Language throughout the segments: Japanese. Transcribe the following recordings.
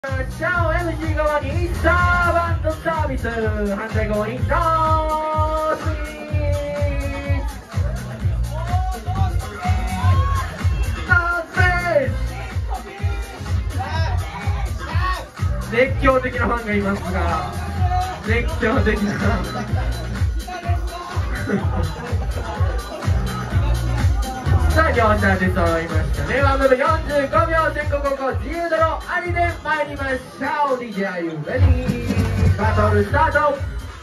じゃあ MC 側にサーバントサービス、反対側にノースイ熱狂的なファンがいますが、熱狂的なさあ、両者出揃いましたね。ワンムーブ45秒、先攻後攻自由ドローありで参りましょう。 DJ are you ready? バトルスタート。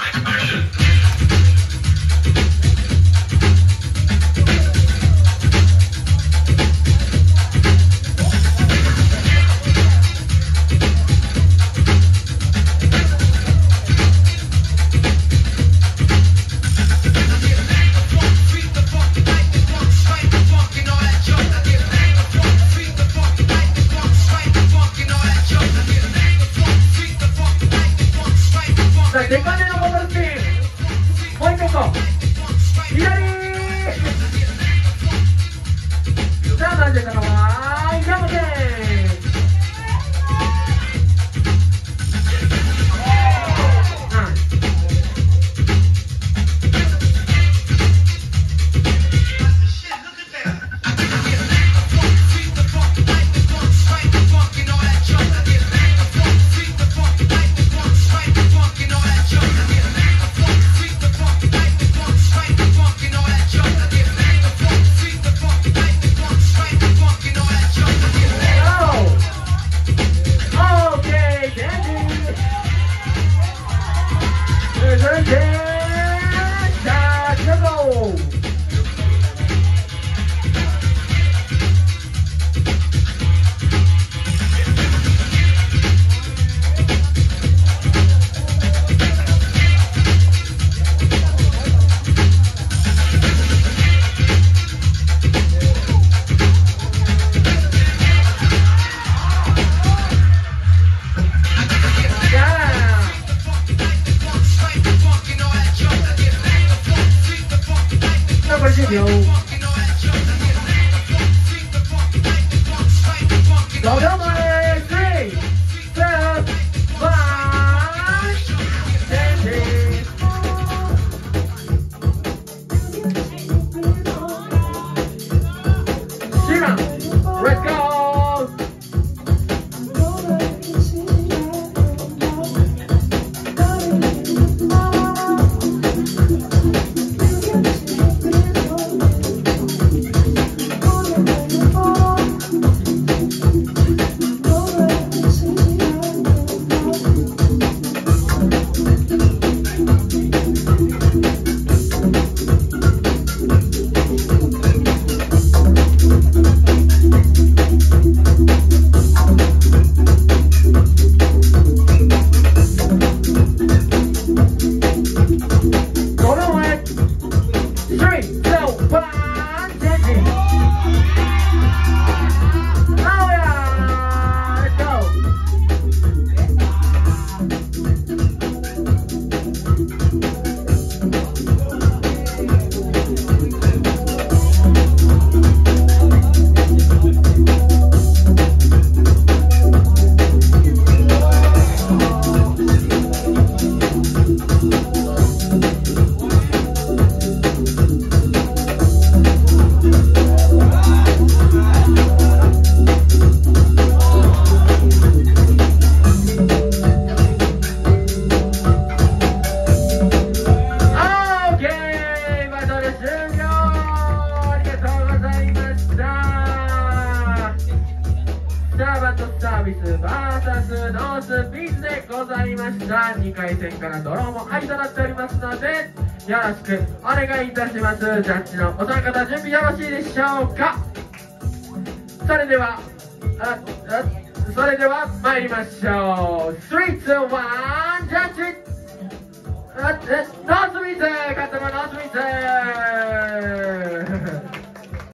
デカめのボトルスピン、もう一個左。さあ、なぜかのはヤマケン。10秒。5秒前。3、2、1。シラン、Let's go。サービス vs ノースビーズでございました。2回戦からドローもありとなっておりますので、よろしくお願いいたします。ジャッジのお三方、準備よろしいでしょうか。それでは参りましょう。3、2、1、ジャッジ。ノースビーズ、勝ったのはノースビーズ。